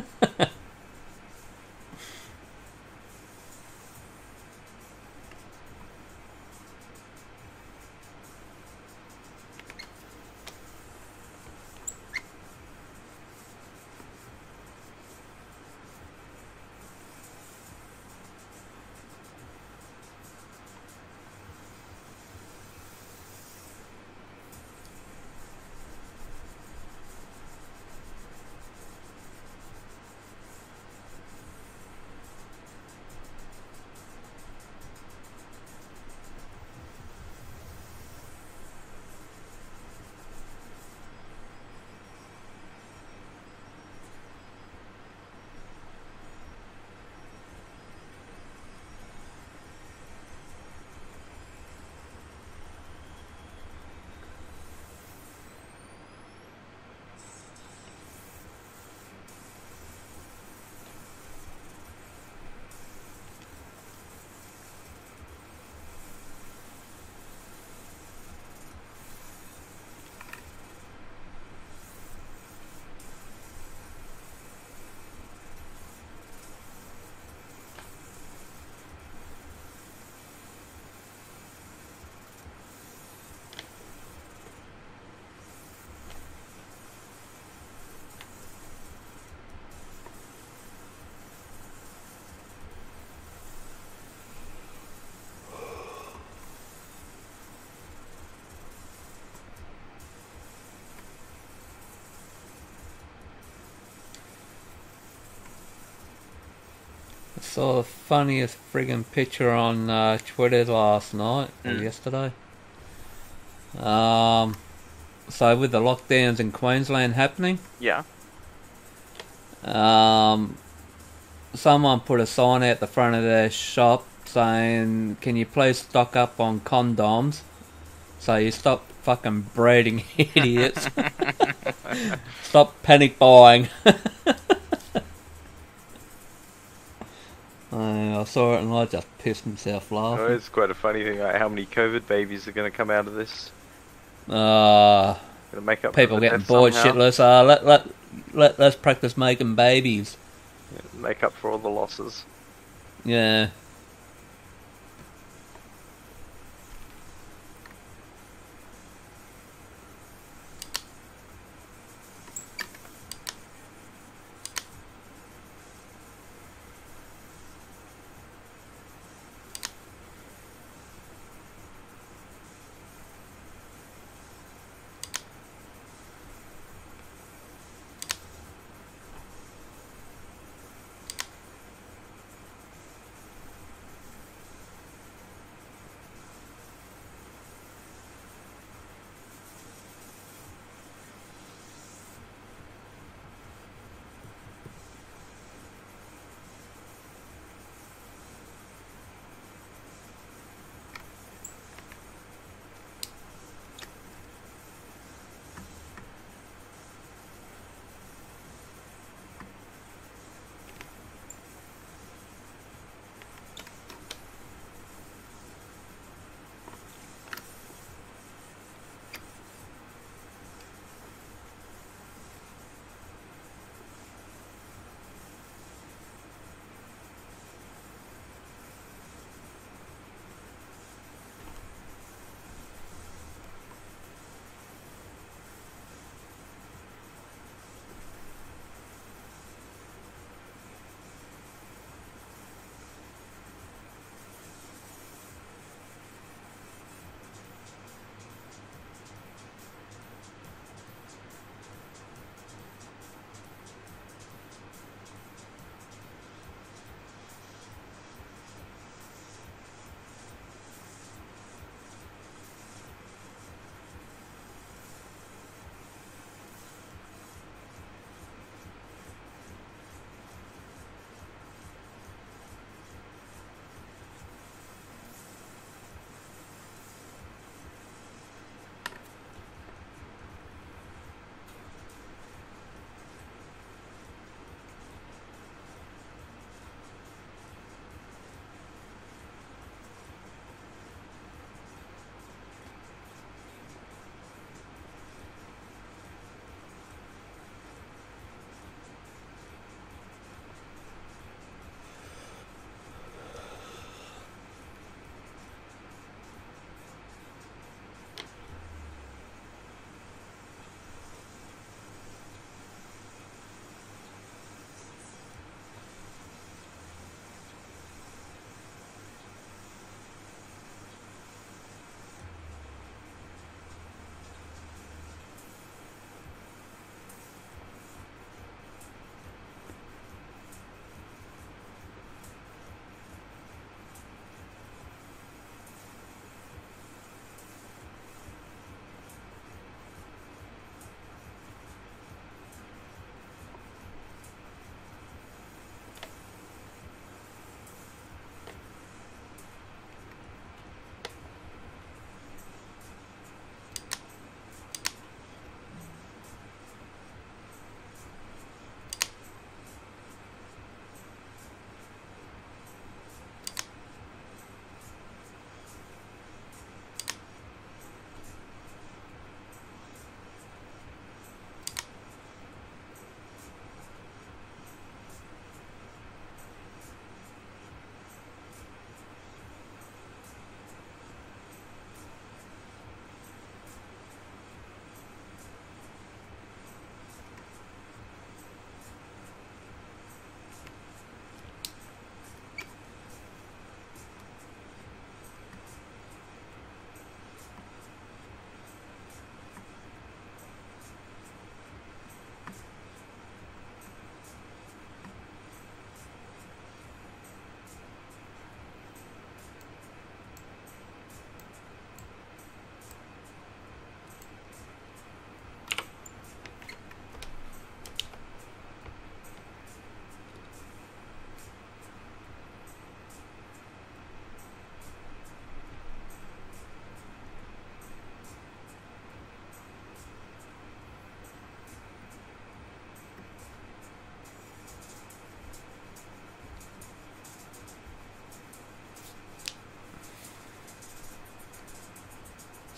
I saw the funniest friggin' picture on uh, Twitter last night or Mm. yesterday. Um, so with the lockdowns in Queensland happening, Yeah. um, someone put a sign out the front of their shop saying, "Can you please stock up on condoms so you stop fucking breeding idiots? Stop panic buying." Uh, I saw it and I just pissed myself Oh, laughing. it's quite a funny thing. Like how many COVID babies are going to come out of this? Uh, Going to make up people for the getting death bored somehow? shitless. Uh, let, let, let, let's practice making babies. Yeah, make up for all the losses. Yeah.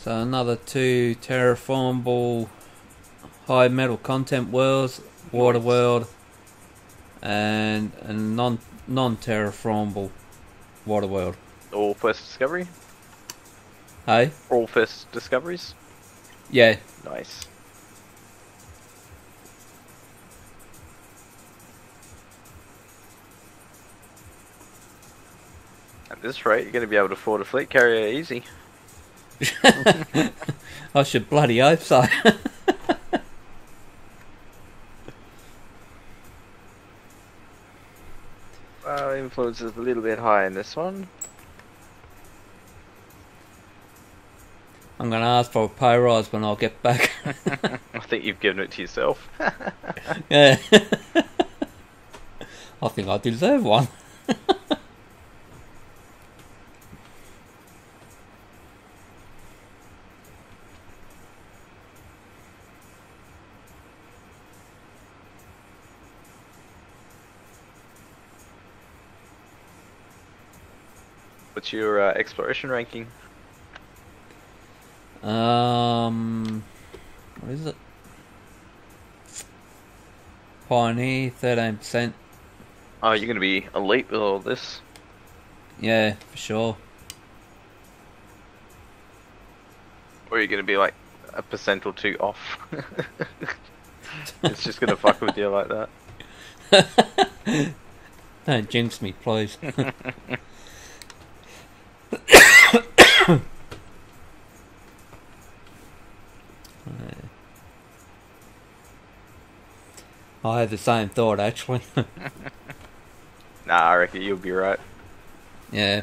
So another two terraformable high metal content worlds, water Nice. world, and a non non terraformable water world. All first discovery? Hey, All first discoveries? yeah. Nice. At this rate, you're going to be able to afford a fleet carrier easy. I should bloody hope so. Well, influence is a little bit high in this one. I'm gonna ask for a pay rise when I get back. I think you've given it to yourself. Yeah. I think I deserve one. What's your uh, exploration ranking? Um, what is it? Pioneer, thirteen percent. Oh, you're going to be elite with all this. Yeah, for sure. Or you're going to be like a percent or two off. It's just going to fuck with you like that. Don't jinx me, please. I had the same thought, actually. Nah, I reckon you'll be right. Yeah.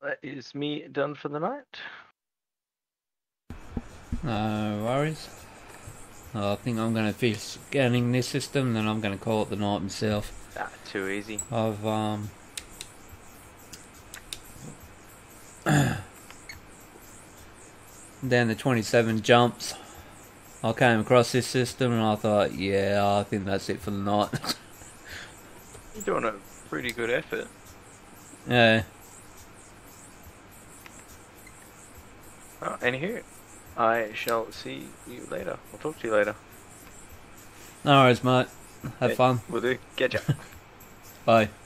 that is me done for the night. No worries. I think I'm going to finish scanning this system, then I'm going to call it the night myself. Ah, too easy. I've um down to twenty-seven jumps. I came across this system and I thought, yeah, I think that's it for the night. You're doing a pretty good effort. Yeah. Oh, anywho, I shall see you later. I'll talk to you later. No worries, mate. Have Yeah, fun. Will do. Catch ya. Bye.